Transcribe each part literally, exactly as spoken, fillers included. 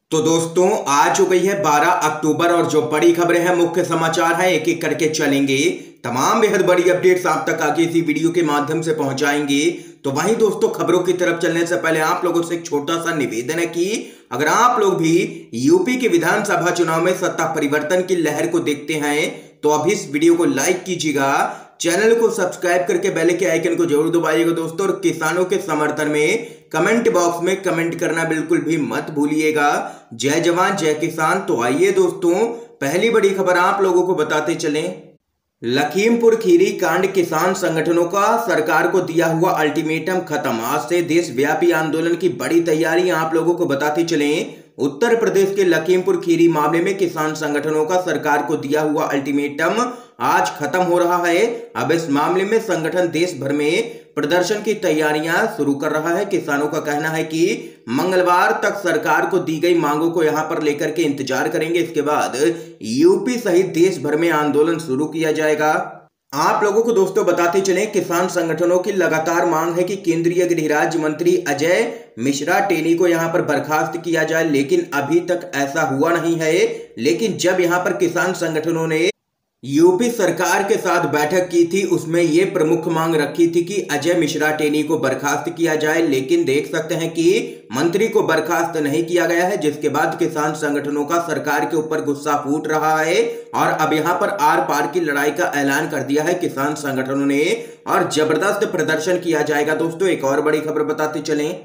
तो दोस्तों आ चुकी है बारह अक्टूबर और जो बड़ी खबरें हैं, मुख्य समाचार हैं, एक एक करके चलेंगे। तमाम बेहद बड़ी अपडेट्स आप तक आगे इसी वीडियो के माध्यम से पहुंचाएंगे। तो वहीं दोस्तों, खबरों की तरफ चलने से पहले आप लोगों से एक छोटा सा निवेदन है कि अगर आप लोग भी यूपी के विधानसभा चुनाव में सत्ता परिवर्तन की लहर को देखते हैं तो अभी इस वीडियो को लाइक कीजिएगा, चैनल को सब्सक्राइब करके बेल के आइकन को जरूर दबाइएगा दोस्तों। और किसानों के समर्थन में कमेंट बॉक्स में कमेंट करना बिल्कुल भी मत भूलिएगा। जय जवान जय किसान। तो आइए दोस्तों, पहली बड़ी खबर आप लोगों को बताते चलें। लखीमपुर खीरी कांड, किसान संगठनों का सरकार को दिया हुआ अल्टीमेटम खत्म। आज से देशव्यापी आंदोलन की बड़ी तैयारी आप लोगों को बताते चलें। उत्तर प्रदेश के लखीमपुर खीरी मामले में किसान संगठनों का सरकार को दिया हुआ अल्टीमेटम आज खत्म हो रहा है। अब इस मामले में संगठन देश भर में प्रदर्शन की तैयारियां शुरू कर रहा है। किसानों का कहना है कि मंगलवार तक सरकार को दी गई मांगों को यहां पर लेकर के इंतजार करेंगे। इसके बाद यूपी सहित देश भर में आंदोलन शुरू किया जाएगा। आप लोगों को दोस्तों बताते चलें, किसान संगठनों की लगातार मांग है कि केंद्रीय गृह राज्य मंत्री अजय मिश्रा टेनी को यहां पर बर्खास्त किया जाए, लेकिन अभी तक ऐसा हुआ नहीं है। लेकिन जब यहां पर किसान संगठनों ने यूपी सरकार के साथ बैठक की थी, उसमें यह प्रमुख मांग रखी थी कि अजय मिश्रा टेनी को बर्खास्त किया जाए, लेकिन देख सकते हैं कि मंत्री को बर्खास्त नहीं किया गया है, जिसके बाद किसान संगठनों का सरकार के ऊपर गुस्सा फूट रहा है और अब यहां पर आर पार की लड़ाई का ऐलान कर दिया है किसान संगठनों ने और जबरदस्त प्रदर्शन किया जाएगा। दोस्तों, एक और बड़ी खबर बताते चलें।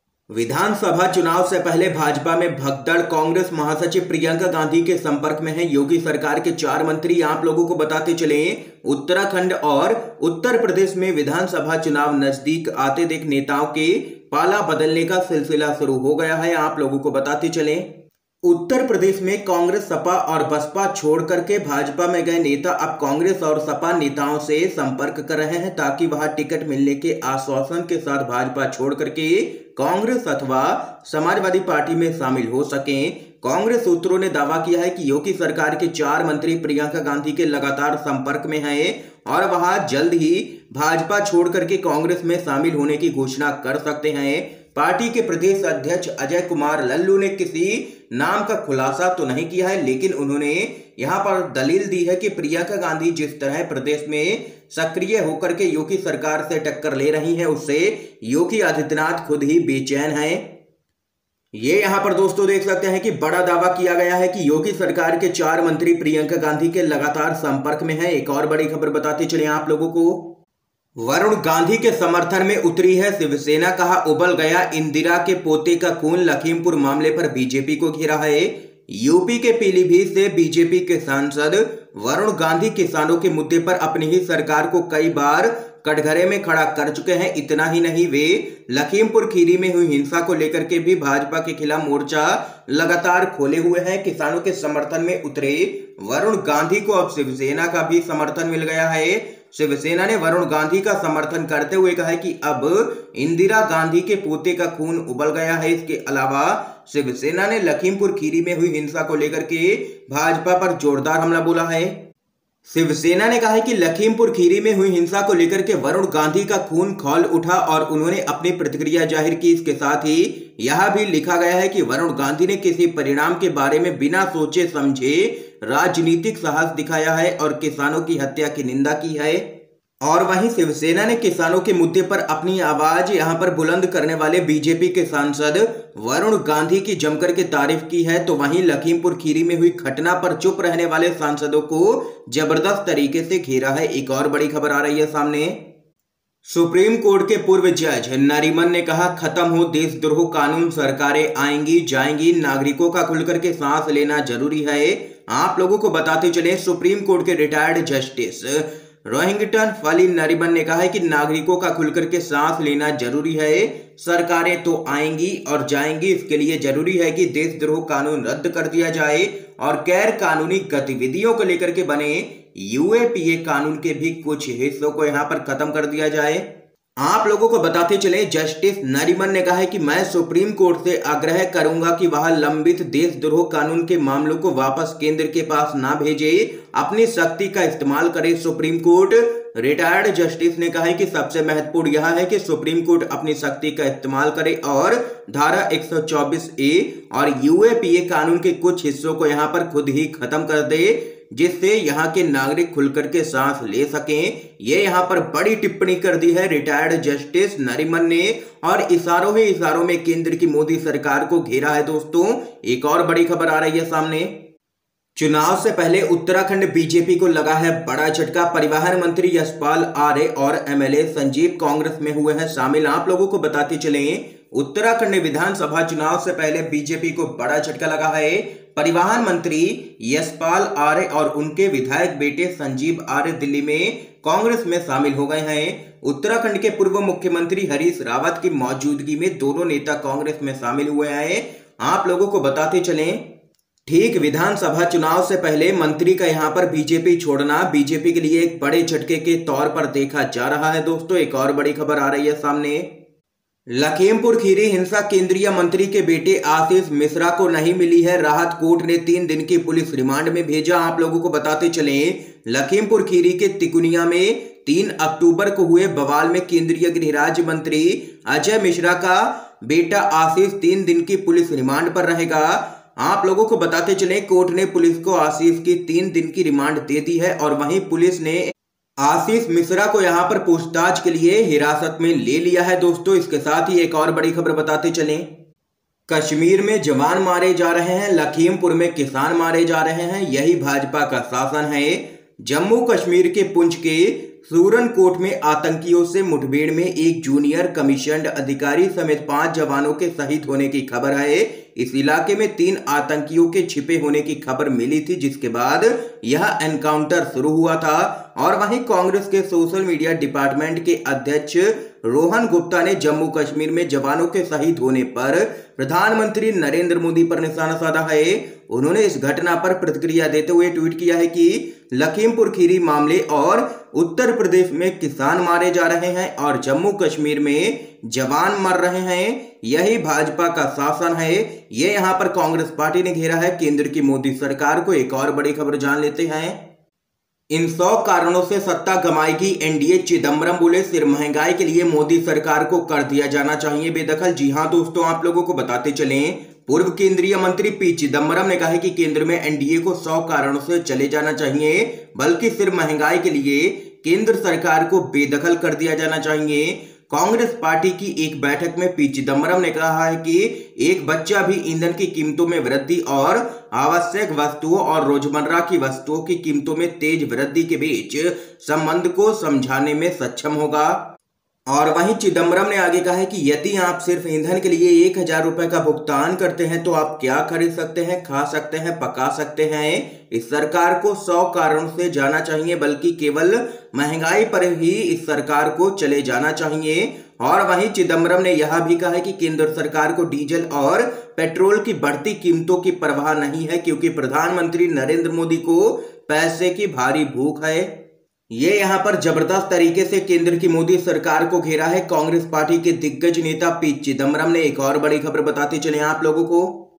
विधानसभा चुनाव से पहले भाजपा में भगदड़, कांग्रेस महासचिव प्रियंका गांधी के संपर्क में है योगी सरकार के चार मंत्री। आप लोगों को बताते चलें, उत्तराखंड और उत्तर प्रदेश में विधानसभा चुनाव नजदीक आते देख नेताओं के पाला बदलने का सिलसिला शुरू हो गया है। आप लोगों को बताते चलें, उत्तर प्रदेश में कांग्रेस, सपा और बसपा छोड़ करके भाजपा में गए नेता अब कांग्रेस और सपा नेताओं से संपर्क कर रहे हैं ताकि वहां टिकट मिलने के आश्वासन के साथ भाजपा छोड़ करके कांग्रेस अथवा समाजवादी पार्टी में शामिल हो सकें। कांग्रेस सूत्रों ने दावा किया है कि योगी सरकार के चार मंत्री प्रियंका गांधी के लगातार संपर्क में हैं और वहां जल्द ही भाजपा छोड़ करके कांग्रेस में शामिल होने की घोषणा कर सकते हैं। पार्टी के प्रदेश अध्यक्ष अजय कुमार लल्लू ने किसी नाम का खुलासा तो नहीं किया है, लेकिन उन्होंने यहां पर दलील दी है कि प्रियंका गांधी जिस तरह प्रदेश में सक्रिय होकर के योगी सरकार से टक्कर ले रही हैं, उससे योगी आदित्यनाथ खुद ही बेचैन हैं। ये यहां पर दोस्तों देख सकते हैं कि बड़ा दावा किया गया है कि योगी सरकार के चार मंत्री प्रियंका गांधी के लगातार संपर्क में हैं। एक और बड़ी खबर बताते चले आप लोगों को। वरुण गांधी के समर्थन में उतरी है शिवसेना, कहा उबल गया इंदिरा के पोते का खून, लखीमपुर मामले पर बीजेपी को घेरा है। यूपी के पीलीभीत से बीजेपी के सांसद वरुण गांधी किसानों के मुद्दे पर अपनी ही सरकार को कई बार कटघरे में खड़ा कर चुके हैं। इतना ही नहीं, वे लखीमपुर खीरी में हुई हिंसा को लेकर के भी भाजपा के खिलाफ मोर्चा लगातार खोले हुए हैं। किसानों के समर्थन में उतरे वरुण गांधी को अब शिवसेना का भी समर्थन मिल गया है। शिवसेना ने वरुण गांधी का समर्थन करते हुए कहा है कि अब इंदिरा गांधी के पोते का खून उबल गया है। इसके अलावा शिवसेना ने लखीमपुर खीरी में हुई हिंसा को लेकर के भाजपा पर जोरदार हमला बोला है। शिवसेना ने कहा है कि लखीमपुर खीरी में हुई हिंसा को लेकर के वरुण गांधी का खून खौल उठा और उन्होंने अपनी प्रतिक्रिया जाहिर की। इसके साथ ही यह भी लिखा गया है कि वरुण गांधी ने किसी परिणाम के बारे में बिना सोचे समझे राजनीतिक साहस दिखाया है और किसानों की हत्या की निंदा की है। और वहीं शिवसेना ने किसानों के मुद्दे पर अपनी आवाज यहां पर बुलंद करने वाले बीजेपी के सांसद वरुण गांधी की जमकर के तारीफ की है। तो वहीं लखीमपुर खीरी में हुई घटना पर चुप रहने वाले सांसदों को जबरदस्त तरीके से घेरा है। एक और बड़ी खबर आ रही है सामने। सुप्रीम कोर्ट के पूर्व जज नरीमन ने कहा, खत्म हो देशद्रोह कानून, सरकारें आएंगी जाएंगी, नागरिकों का खुलकर के सांस लेना जरूरी है। आप लोगों को बताते चले, सुप्रीम कोर्ट के रिटायर्ड जस्टिस रोहिंग्टन फली नरीमन ने कहा है कि नागरिकों का खुलकर के सांस लेना जरूरी है। सरकारें तो आएंगी और जाएंगी, इसके लिए जरूरी है कि देशद्रोह कानून रद्द कर दिया जाए और गैर कानूनी गतिविधियों को लेकर के बने यूएपीए कानून के भी कुछ हिस्सों को यहां पर खत्म कर दिया जाए। आप लोगों को बताते चले, जस्टिस नरीमन ने कहा है कि मैं सुप्रीम कोर्ट से आग्रह करूंगा कि वह लंबित देशद्रोह कानून के मामलों को वापस केंद्र के पास ना भेजे, अपनी शक्ति का इस्तेमाल करे सुप्रीम कोर्ट। रिटायर्ड जस्टिस ने कहा है कि सबसे महत्वपूर्ण यह है कि सुप्रीम कोर्ट अपनी शक्ति का इस्तेमाल करे और धारा एक सौ चौबीस ए और यूएपीए कानून के कुछ हिस्सों को यहां पर खुद ही खत्म कर दे, जिससे यहाँ के नागरिक खुलकर के सांस ले सकें। ये यहाँ पर बड़ी टिप्पणी कर दी है रिटायर्ड जस्टिस नरीमन ने और इशारों ही इशारों में केंद्र की मोदी सरकार को घेरा है। दोस्तों, एक और बड़ी खबर आ रही है सामने। चुनाव से पहले उत्तराखंड बीजेपी को लगा है बड़ा झटका। परिवहन मंत्री यशपाल आर्य और एमएलए संजीव कांग्रेस में हुए हैं शामिल। आप लोगों को बताते चले, उत्तराखंड विधानसभा चुनाव से पहले बीजेपी को बड़ा झटका लगा है। परिवहन मंत्री यशपाल आर्य और उनके विधायक बेटे संजीव आर्य दिल्ली में कांग्रेस में शामिल हो गए हैं। उत्तराखंड के पूर्व मुख्यमंत्री हरीश रावत की मौजूदगी में दोनों नेता कांग्रेस में शामिल हुए हैं। आप लोगों को बताते चलें, ठीक विधानसभा चुनाव से पहले मंत्री का यहां पर बीजेपी छोड़ना बीजेपी के लिए एक बड़े झटके के तौर पर देखा जा रहा है। दोस्तों, एक और बड़ी खबर आ रही है सामने। लखीमपुर खीरी हिंसा केंद्रीय मंत्री के बेटे आशीष मिश्रा को नहीं मिली है राहत। कोर्ट ने तीन दिन की पुलिस रिमांड में भेजा। आप लोगों को बताते चले, लखीमपुर खीरी के तिकुनिया में तीन अक्टूबर को हुए बवाल में केंद्रीय गृह राज्य मंत्री अजय मिश्रा का बेटा आशीष तीन दिन की पुलिस रिमांड पर रहेगा। आप लोगों को बताते चले, कोर्ट ने पुलिस को आशीष की तीन दिन की रिमांड दे दी है और वहीं पुलिस ने आशीष मिश्रा को यहां पर पूछताछ के लिए हिरासत में ले लिया है। दोस्तों, इसके साथ ही एक और बड़ी खबर बताते चलें। कश्मीर में जवान मारे जा रहे हैं, लखीमपुर में किसान मारे जा रहे हैं, यही भाजपा का शासन है। जम्मू कश्मीर के पुंछ के सूरनकोट में आतंकियों से मुठभेड़ में एक जूनियर कमीशन्ड अधिकारी समेत पांच जवानों के शहीद होने की खबर है। इस इलाके में तीन आतंकियों के छिपे होने की खबर मिली थी, जिसके बाद यह एनकाउंटर शुरू हुआ था। और वहीं कांग्रेस के सोशल मीडिया डिपार्टमेंट के अध्यक्ष रोहन गुप्ता ने जम्मू कश्मीर में जवानों के शहीद होने पर प्रधानमंत्री नरेंद्र मोदी पर निशाना साधा है। उन्होंने इस घटना पर प्रतिक्रिया देते हुए ट्वीट किया है कि लखीमपुर खीरी मामले और उत्तर प्रदेश में किसान मारे जा रहे हैं और जम्मू कश्मीर में जवान मर रहे हैं, यही भाजपा का शासन है। ये यहां पर कांग्रेस पार्टी ने घेरा है केंद्र की मोदी सरकार को। एक और बड़ी खबर जान लेते हैं। इन सौ कारणों से सत्ता गंवाएगी एनडीए, चिदम्बरम बोले। सिर्फ महंगाई के लिए मोदी सरकार को कर दिया जाना चाहिए बेदखल। जी हां दोस्तों, आप लोगों को बताते चलें, पूर्व केंद्रीय मंत्री पी चिदम्बरम ने कहा है कि केंद्र में एनडीए को सौ कारणों से चले जाना चाहिए, बल्कि सिर्फ महंगाई के लिए केंद्र सरकार को बेदखल कर दिया जाना चाहिए। कांग्रेस पार्टी की एक बैठक में पी चिदम्बरम ने कहा है कि एक बच्चा भी ईंधन की कीमतों में वृद्धि और आवश्यक वस्तुओं और रोजमर्रा की वस्तुओं की कीमतों में तेज वृद्धि के बीच संबंध को समझाने में सक्षम होगा। और वहीं चिदम्बरम ने आगे कहा है कि यदि आप सिर्फ ईंधन के लिए एक हजार रुपए का भुगतान करते हैं तो आप क्या खरीद सकते हैं, खा सकते हैं, पका सकते हैं। इस सरकार को सौ कारणों से जाना चाहिए, बल्कि केवल महंगाई पर ही इस सरकार को चले जाना चाहिए। और वहीं चिदम्बरम ने यह भी कहा है कि केंद्र सरकार को डीजल और पेट्रोल की बढ़ती कीमतों की परवाह नहीं है, क्योंकि प्रधानमंत्री नरेंद्र मोदी को पैसे की भारी भूख है। ये यहाँ पर जबरदस्त तरीके से केंद्र की मोदी सरकार को घेरा है कांग्रेस पार्टी के दिग्गज नेता पी चिदम्बरम ने। एक और बड़ी खबर बताते चले आप लोगों को।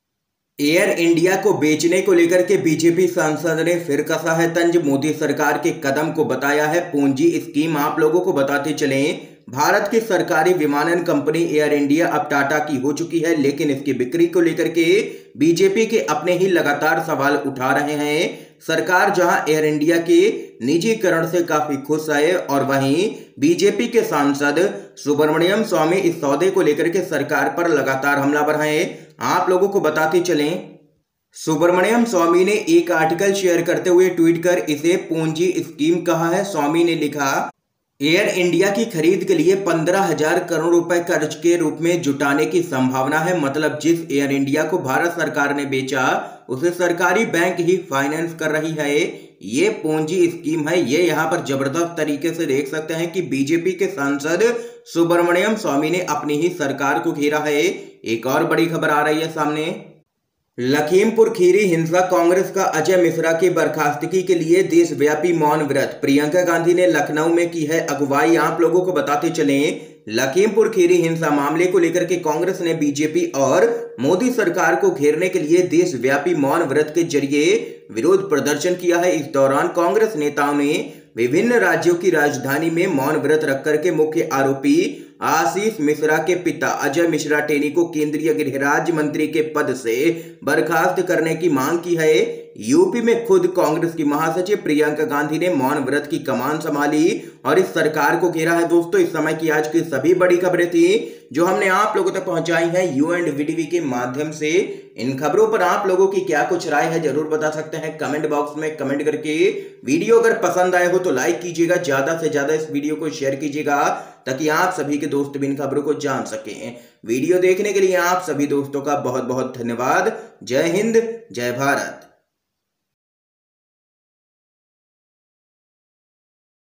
एयर इंडिया को बेचने को लेकर के बीजेपी सांसद ने फिर कसा है तंज। मोदी सरकार के कदम को बताया है पूंजी स्कीम। आप लोगों को बताते चले, भारत की सरकारी विमानन कंपनी एयर इंडिया अब टाटा की हो चुकी है, लेकिन इसकी बिक्री को लेकर के बीजेपी के अपने ही लगातार सवाल उठा रहे हैं। सरकार जहां एयर इंडिया के निजीकरण से काफी खुश है, और वहीं बीजेपी के सांसद सुब्रमण्यम स्वामी इस सौदे को लेकर के सरकार पर लगातार हमलावर हैं। आप लोगों को बताते चलें, सुब्रमण्यम स्वामी ने एक आर्टिकल शेयर करते हुए ट्वीट कर इसे पूंजी स्कीम कहा है। स्वामी ने लिखा, एयर इंडिया की खरीद के लिए पंद्रह हजार करोड़ रुपए कर्ज के रूप में जुटाने की संभावना है। मतलब जिस एयर इंडिया को भारत सरकार ने बेचा उसे सरकारी बैंक ही फाइनेंस कर रही है। ये पूंजी स्कीम है। ये यहाँ पर जबरदस्त तरीके से देख सकते हैं कि बीजेपी के सांसद सुब्रमण्यम स्वामी ने अपनी ही सरकार को घेरा है। एक और बड़ी खबर आ रही है सामने। लखीमपुर खीरी हिंसा, कांग्रेस का अजय मिश्रा की बर्खास्तगी के लिए देशव्यापी मौन व्रत। प्रियंका गांधी ने लखनऊ में की है अगुवाई। आप लोगों को बताते चलें, लखीमपुर खीरी हिंसा मामले को लेकर के कांग्रेस ने बीजेपी और मोदी सरकार को घेरने के लिए देशव्यापी मौन व्रत के जरिए विरोध प्रदर्शन किया है। इस दौरान कांग्रेस नेताओं ने विभिन्न राज्यों की राजधानी में मौन व्रत रख करके मुख्य आरोपी आशीष मिश्रा के पिता अजय मिश्रा टेनी को केंद्रीय गृह राज्य मंत्री के पद से बर्खास्त करने की मांग की है। यूपी में खुद कांग्रेस की महासचिव प्रियंका गांधी ने मौन व्रत की कमान संभाली और इस सरकार को घेरा है। दोस्तों, इस समय की आज की सभी बड़ी खबरें थी जो हमने आप लोगों तक पहुंचाई हैं यू एंड वीटीवी के माध्यम से। इन खबरों पर आप लोगों की क्या कुछ राय है जरूर बता सकते हैं कमेंट बॉक्स में कमेंट करके। वीडियो अगर पसंद आए हो तो लाइक कीजिएगा, ज्यादा से ज्यादा इस वीडियो को शेयर कीजिएगा ताकि आप सभी के दोस्त भी इन खबरों को जान सकें। वीडियो देखने के लिए आप सभी दोस्तों का बहुत बहुत धन्यवाद। जय हिंद, जय भारत।